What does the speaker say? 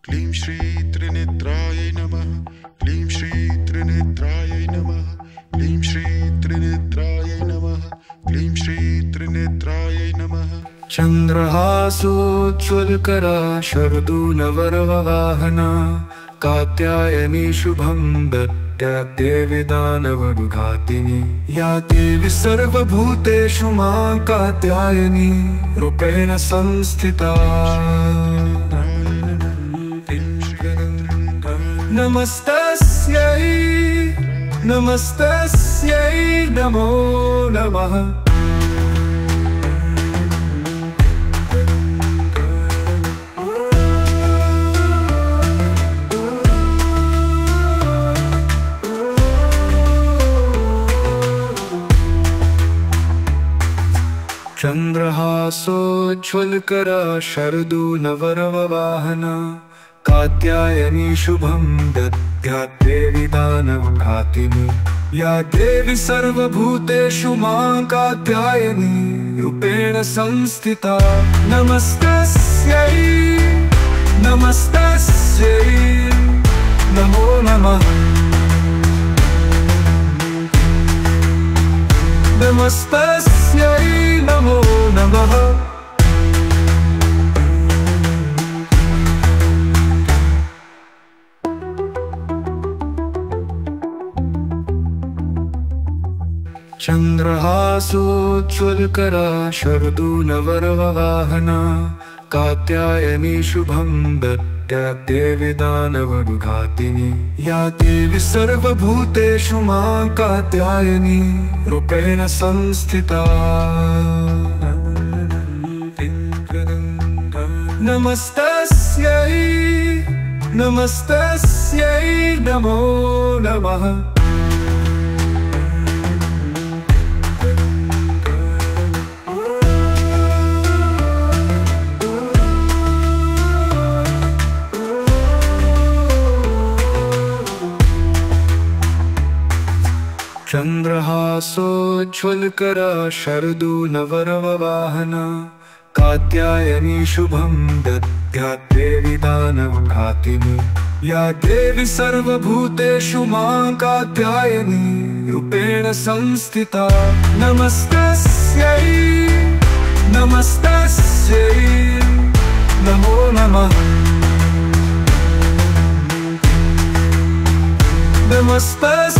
क्लीं श्री त्रिनेत्राय नमः। क्लीं श्री त्रिनेत्राय नमः। क्लीं श्री त्रिनेत्राय नमः। क्लीं श्री त्रिनेत्राय नमः। चंद्रहासोज्ज्वलकरा शरदूलवरववाहना कात्यायनी शुभं दत्त्या देवी दानवघातिनी या देवी सर्वभूतेषु मां कात्यायनी रूपेण संस्थिता। नमस्तस्यै नमस्तस्यै नमो नमः। चंद्रहासोज्ज्वलकरा शरदूलवरववाहना कात्यायनी शुभं दद्या देवी दानवघातिनी या देवी सर्वभूतेषु मां कात्यायनी रूपेण संस्थिता। नमस्तस्यै नमस्तस्यै नमो नमः। नमस्तस्यै नमो नमः। चंद्रहासोज्ज्वलकरा शरदूलवरववाहना कात्यायनी शुभं दत्त्या देवी दानवघातिनी या देवी सर्वभूतेषु मां कात्यायनी रूपेण संस्थिता। नमस्तस्यै नमस्तस्यै नमो नमः। चंद्रहासोज्ज्वलकरा शरदूलवरववाहना कात्यायनी शुभं दद्या देवी दानवघातिनी या देवी सर्वभूतेषु मां कात्यायनी रूपेण संस्थिता। नमस्तस्यै नमस्तस्यै नमो नमः। नमस्तस्यै